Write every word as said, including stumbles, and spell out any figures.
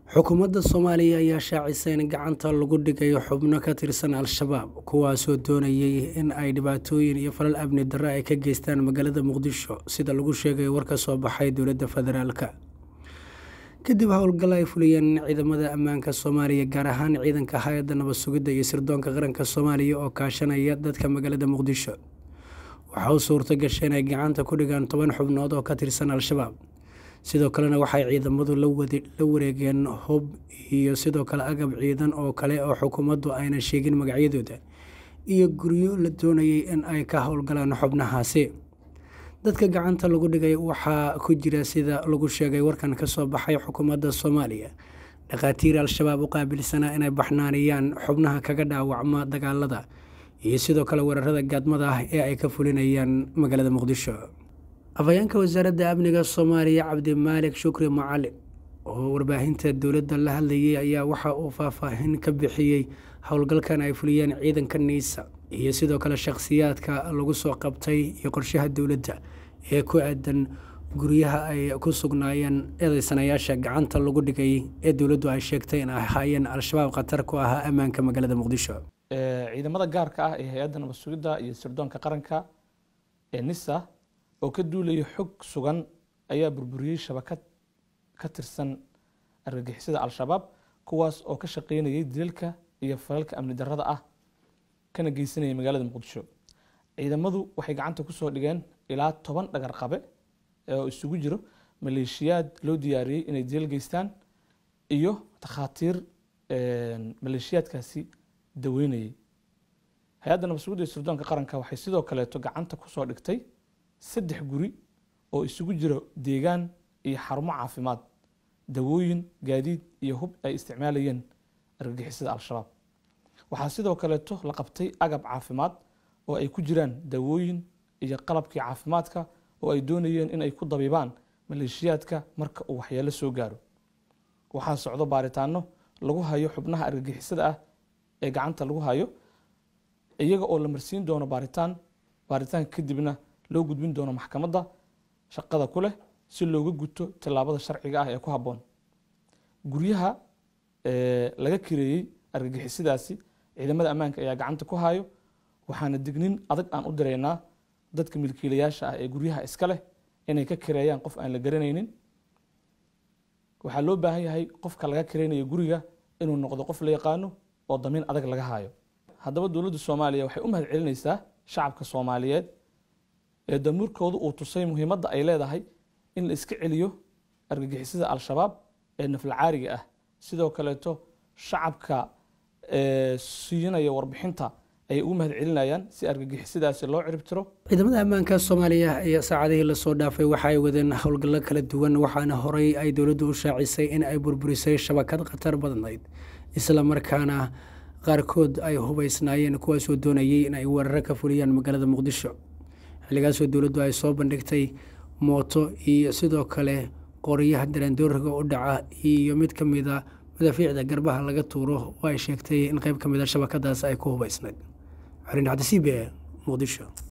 Xukuumadda Soomaaliya ayaa shaacisay in gacanta lagu dhigayo xubno ka tirsan Al-shabaab kuwaasoo doonayay in ay dhibaatooyin iyo falal amni darro ay ka geystaan magaalada Muqdisho sida lagu sheegay war ka soo baxay dowladda federaalka. Kadib howlgal ay fuliyeen ciidamada ammaanka Soomaaliya gaar ahaan ciidanka hay'adda nabad sugidda iyo sirdoonka qaranka Soomaaliya oo kaashanaya dadka magaalada Muqdisho, waxa uu suurto gashay in ay gacanta ku dhigaan toban xubnood oo ka tirsan Al-shabaab. sidoo kalena waxay ciidamadu la wareegeen hub iyo sidoo kale agab ciidan oo kale oo xukuumaddu ayna sheegin magacyadooda iyo guryo la doonayay in ay ka howlgalaan xubnahaasi. Dadka gacanta lagu dhigay waxaa ku jira sida lagu sheegay warkan ka soo baxay xukuumadda Soomaaliya dhaqaatiir Al-shabaab u qaabilsanaa inay baxnaaniyaan xubnaha kaga dhaawacma dagaalada iyo sidoo kale weerarada gaadmada ah ee ay ka fulinayaan magaalada Muqdisho. Afhayeenka wasaaradda amniga Soomaaliya Cabdimaalik Shukri Macalin oo warbaahinta dowladda la hadlayay ayaa waxa uu faahfaahin ka bixiyay howlgalkan ay fuliyeen ciidanka NISA iyo sidoo kale shakhsiyaadka lagu soo qabtay iyo qorshaha dowladda ee ku aadan guryaha ay ku sugnaayeen eedeysanayaasha gacanta lagu dhigay ee dowladdu ay sheegtay in ay ahaayeen Al-shabaab khatar ku ahaa ammaanka magaalada Muqdisho. ciidamada gaarka ah ee hay'adda nabad sugidda iyo sirdoonka qaranka ee NISA oo ka duulaya xog sugan ayaa burburiyay shabakad ka tirsan argagixisada Al-shabaab kuwaas oo ka shaqeynayay dilalka iyo falalka amni darrada ah kana geysanayay magaalada Muqdisho. Ciidamadu waxay gacanta ku soo dhigeen ilaa toban dhagar qabe oo isugu jiro maleeshiyaad loo diyaariyay inay dilal geystaan iyo takhaatiir maleeshiyaadkaasi daweynayay. hay'adda nabad sugidda iyo sirdoonka qaranka waxay sidoo kale gacanta ku soo dhigtay saddex guri oo isugu jira deegaan iyo xarumo caafimaad, dawooyin, gaadiid iyo hub ay isticmaalayeen argagixisada Al-shabaab. waxaa sidoo kale la qabtay agab caafimaad oo ay ku jiraan dawooyin iyo qalabkii caafimaadka oo ay doonayeen in ay ku dabibaan maleeshiyaadka marka uu waxyeello soo gaaro. waxaa socdo baaritaano lagu hayo xubnaha argagixisada ah ee gacanta lagu hayo iyaga oo la marsiin doono baaritaan baaritaan kadibna loo gudbin doono maxkamadda shaqada ku leh si looga guto tallaabada sharciga ah ee ku habboon. guryaha laga kireeyay argagixisadaasi ciidamada ammaanka ayaa gacanta ku hayo, waxaana dignin adag aan u direynaa dadka milkiilayaasha ah ee guryaha iska leh inay ka kireeyaan qof aan la garanaynin. waxaa loo baahan yahay qofka laga kireynayo guriga inuu noqdo qof la yaqaano oo damiin adag laga hayo. haddaba dowladda Soomaaliya waxay u mahad celinaysaa shacabka Soomaaliyeed ee damuurkoodu uu tusay muhiimadda ay leedahay in la iska celiyo argagixisada Al-shabaab ee nafla caariga ah. sidoo kaleeto shacabka siinaya warbixinta ay ugu mahad celinayaan si argagixisadaasi loo cirib tiro. ciidamada ammaanka Soomaaliya ayaa saacadihii la soo dhaafay waxa ay wadeen howlgallo kala duwan, waxaana horey ay dowladdu u shaacisay in ay burburisay shabakad khatar badnayd isla markaana qaarkood ay hubaysnaayeen kuwaasoo doonayay in ay weeraro ka fuliyaan magaalada Muqdisho. xilligaasoo dowladdu ay soo bandhigtay mooto iyo sidoo kale qoryaha darandooriga u dhaca iyo mid ka mid a madaafiicda garbaha laga tuuro oo ay sheegtay in qayb ka mid a shabakadaas ay ku hubaysnayd. Xarin Cabdi C B A, Muqdisho.